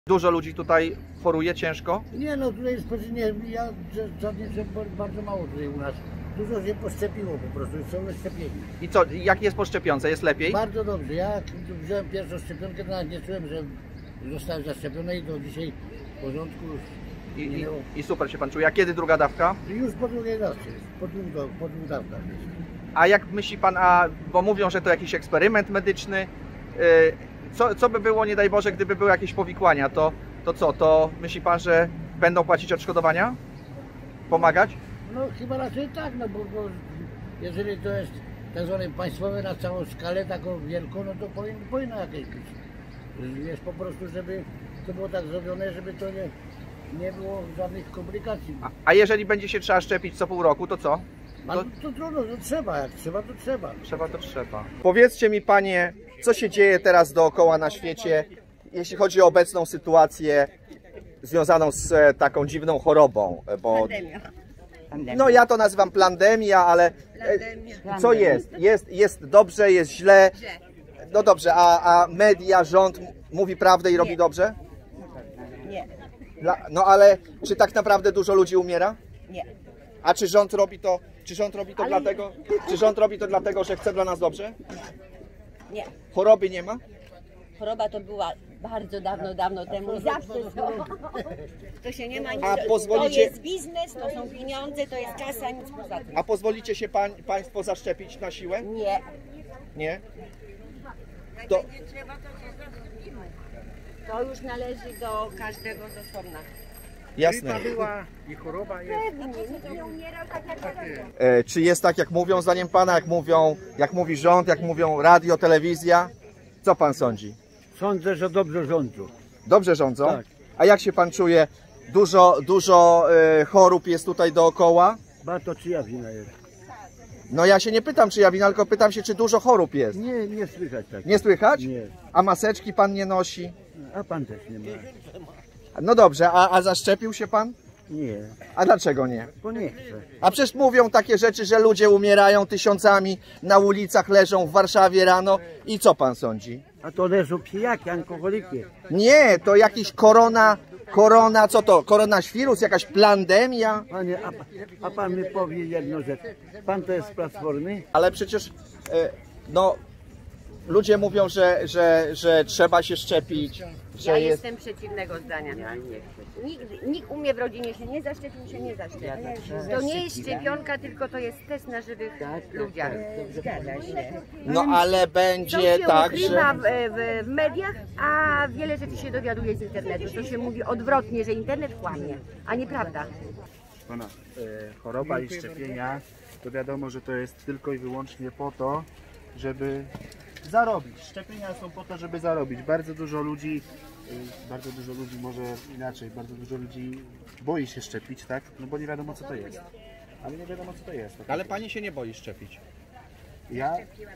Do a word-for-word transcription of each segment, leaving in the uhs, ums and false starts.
Dużo ludzi tutaj choruje ciężko? Nie no, tutaj jest nie, ja żadnie bardzo mało tutaj u nas. Dużo się poszczepiło po prostu, są szczepieni. I co, jak jest po szczepionce? Jest lepiej? Bardzo dobrze. Ja wziąłem pierwszą szczepionkę, to nawet nie czułem, że zostałem zaszczepiony i do dzisiaj w porządku. I, i, I super się pan czuje. A kiedy druga dawka? Już po drugiej dawce, po dwóch, po dwóch dawkach. A jak myśli pan, a bo mówią, że to jakiś eksperyment medyczny, yy, co, co by było, nie daj Boże, gdyby były jakieś powikłania, to, to co, to myśli pan, że będą płacić odszkodowania? Pomagać? No chyba raczej tak, no bo, bo jeżeli to jest tak zwane państwowe na całą skalę taką wielką, no to powinno, powinno jakieś być. Wiesz, po prostu, żeby to było tak zrobione, żeby to nie, nie było żadnych komplikacji. A, a jeżeli będzie się trzeba szczepić co pół roku, to co? To, to, to trudno, to trzeba, jak trzeba, to trzeba. Trzeba, to trzeba. Powiedzcie mi panie, co się dzieje teraz dookoła na świecie, jeśli chodzi o obecną sytuację związaną z e, taką dziwną chorobą, bo... Pandemia. No ja to nazywam plandemia, ale e, co jest? Jest, jest dobrze, jest źle. No dobrze, a, a media, rząd mówi prawdę i robi dobrze? Nie. Dla, no ale czy tak naprawdę dużo ludzi umiera? Nie. A czy rząd robi to, czy rząd robi to Ale... dlatego, czy rząd robi to dlatego, że chce dla nas dobrze? Nie. Choroby nie ma? Choroba to była bardzo dawno, dawno temu i zawsze są. To się nie ma nic. A pozwolicie- To jest biznes, to są pieniądze, to jest kasa, nic poza tym. A pozwolicie się pań, państwo zaszczepić na siłę? Nie. Nie? To, To już należy do każdego z osobna. jasne. była i choroba jest. Pewnie, nikt nie umierał tak jak teraz. E, czy jest tak, jak mówią, zdaniem pana, jak mówią, jak mówi rząd, jak mówią radio, telewizja? Co pan sądzi? Sądzę, że dobrze rządzą. Dobrze rządzą? Tak. A jak się pan czuje? Dużo, dużo e, chorób jest tutaj dookoła? Bardzo czyja wina jest? No ja się nie pytam, czy ja wina, tylko pytam się, czy dużo chorób jest. Nie, nie słychać tak. Nie słychać? Nie. A maseczki pan nie nosi? A pan też nie ma. No dobrze, a, a zaszczepił się pan? Nie, A dlaczego nie? bo nie chcę. A przecież mówią takie rzeczy, że ludzie umierają tysiącami, na ulicach leżą w Warszawie rano. I co pan sądzi? A to leżą pijaki, alkoholiki. Nie, to jakiś korona, korona, co to? Koronaświrus, jakaś plandemia? Panie, a, a pan mi powie jedną rzecz. Pan to jest z Platformy? Ale przecież, e, no, ludzie mówią, że, że, że trzeba się szczepić, że Ja jest... jestem przeciwnego zdania. Nikt, nikt u mnie w rodzinie się nie zaszczepił, się nie zaszczepił. To nie jest szczepionka, tylko to jest test na żywych ludziach. Zgadza się. No ale To będzie się tak, ukrywa że... w, w, w mediach, a wiele rzeczy się dowiaduje z internetu. To się mówi odwrotnie, że internet kłamie, a nieprawda. Pana, e, choroba i szczepienia, to wiadomo, że to jest tylko i wyłącznie po to, żeby zarobić. Szczepienia są po to, żeby zarobić. Bardzo dużo ludzi, e, bardzo dużo ludzi może inaczej, bardzo dużo ludzi boi się szczepić, tak? No bo nie wiadomo, co to jest. Ale nie wiadomo, co to jest. Tak? Ale pani się nie boi szczepić. Ja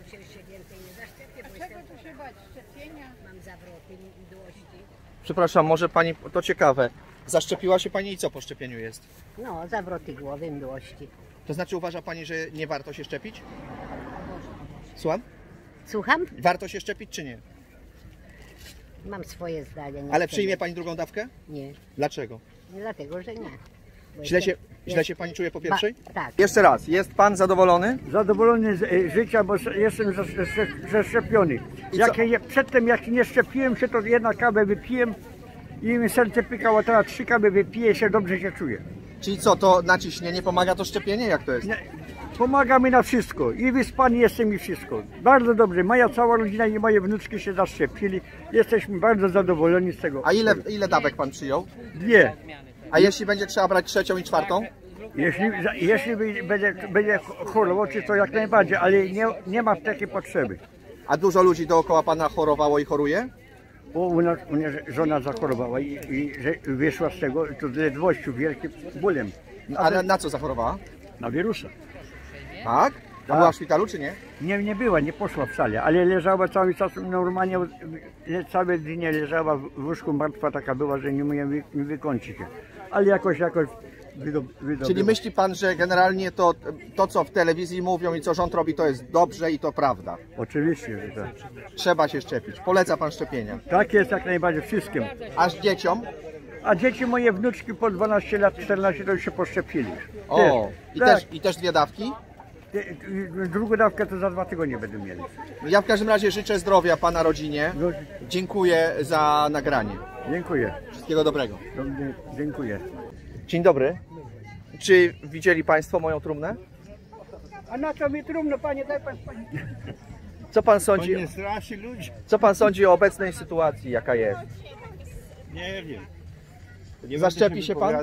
Przepraszam, może pani, to ciekawe, zaszczepiła się pani i co po szczepieniu jest? No, zawroty głowy, mdłości. To znaczy uważa pani, że nie warto się szczepić? Słucham? Słucham? Warto się szczepić czy nie? Mam swoje zdanie. Nie Ale chcę- przyjmie pani drugą dawkę? Nie, Dlaczego? dlatego, że nie. Bo Źle się, jestem- źle się pani czuje po pierwszej? Ba- tak. Jeszcze raz, jest pan zadowolony? Zadowolony z e, życia, bo s- jestem zas- zas- zaszczepiony. Jak, ja- przedtem jak nie szczepiłem się, to jedna kawę wypiłem i mi serce pykało, teraz trzy kawy wypiję i się dobrze się czuję. Czyli co, to na ciśnienie pomaga to szczepienie? Jak to jest? Nie, pomaga mi na wszystko i wyspany jestem i wszystko. Bardzo dobrze, moja cała rodzina i moje wnuczki się zaszczepili. Jesteśmy bardzo zadowoleni z tego. A ile, ile dawek pan przyjął? Dwie. A jeśli będzie trzeba brać trzecią i czwartą? Jeśli, jeśli będzie, będzie chorował, czy to jak najbardziej, ale nie, nie ma takiej potrzeby. A dużo ludzi dookoła pana chorowało i choruje? Bo u nas, u nas żona zachorowała i, i że wyszła z tego to z ledwością, wielkim bólem. A na, na co zachorowała? Na wirusa. Tak? A była w szpitalu czy nie? Nie, nie była, nie poszła wcale, ale leżała cały czas normalnie, le, całe dnie leżała w łóżku, martwa taka była, że nie mogła wy, nie wykończyć się. Ale jakoś, jakoś wydob- wydobywa. Czyli myśli pan, że generalnie to, to, co w telewizji mówią i co rząd robi, to jest dobrze i to prawda. Oczywiście, że tak. Trzeba się szczepić. Poleca pan szczepienia. Tak jest jak najbardziej wszystkim. Aż dzieciom? A dzieci moje wnuczki po dwanaście lat, czternaście to już się poszczepili. O, i tak. też, i też dwie dawki? Te- Drugą dawkę to za dwa tygodnie będą mieli. Ja w każdym razie życzę zdrowia pana rodzinie. No, Dziękuję za nagranie. dziękuję. Wszystkiego dobrego. Dobrze, dziękuję. Dzień dobry. Czy widzieli państwo moją trumnę? A na co mi trumno, panie, daj pan, panie. Co pan sądzi, Nie straszy ludzi. co pan sądzi o obecnej sytuacji, jaka jest? Nie wiem. Nie Zaszczepi się pan?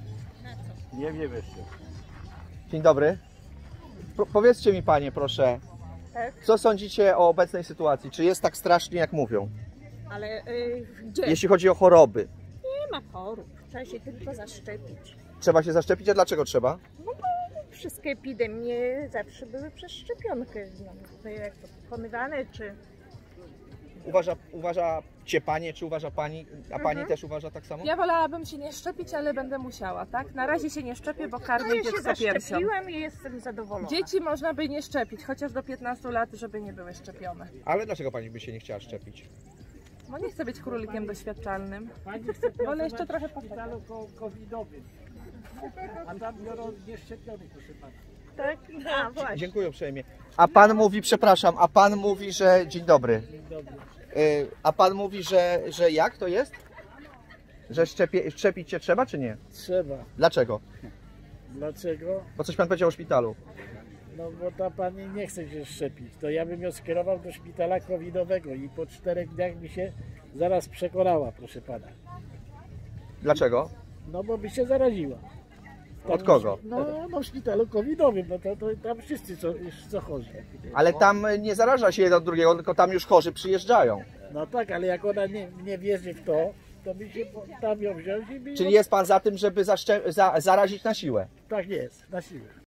Nie wiem jeszcze. Dzień dobry. Po powiedzcie mi panie, proszę, Tak? co sądzicie o obecnej sytuacji? Czy jest tak strasznie, jak mówią? Ale y, gdzie? Jeśli chodzi o choroby. Nie ma chorób, trzeba się tylko zaszczepić. Trzeba się zaszczepić, a dlaczego trzeba? No bo wszystkie epidemie zawsze były przez szczepionkę. No, to jak to pokonywane, czy... Uważa, uważacie panie, czy uważa pani, a pani Mhm. też uważa tak samo? Ja wolałabym się nie szczepić, ale będę musiała, tak? Na razie się nie szczepię, bo No karmię ja się dziecko piersią. zaszczepiłam i jestem zadowolona. Dzieci można by nie szczepić, chociaż do piętnastu lat, żeby nie były szczepione. Ale dlaczego pani by się nie chciała szczepić? Bo nie chcę być królikiem doświadczalnym. Wolę jeszcze trochę poczekać. covidowym. A tam biorą nieszczepionych, proszę pana. Tak? A właśnie. Dziękuję uprzejmie. A pan mówi, przepraszam, a pan mówi, że... Dzień dobry. Y, A pan mówi, że, że jak to jest? Że szczepie, szczepić się trzeba, czy nie? Trzeba. Dlaczego? Dlaczego? Bo coś pan powiedział o szpitalu. No bo ta pani nie chce się szczepić. To ja bym ją skierował do szpitala covidowego i po czterech dniach mi się zaraz przekonała, proszę pana. Dlaczego? No bo by się zaraziła. Tam Od kogo? No, no w szpitalu covidowym, no to, to tam wszyscy co, co chorzy. Ale tam nie zaraża się jeden od drugiego, tylko tam już chorzy przyjeżdżają. No tak, ale jak ona nie, nie wierzy w to, to by się po- tam ją wziąć i by ją... Czyli jest pan za tym, żeby zaszcze- za, zarazić na siłę. Tak jest, na siłę.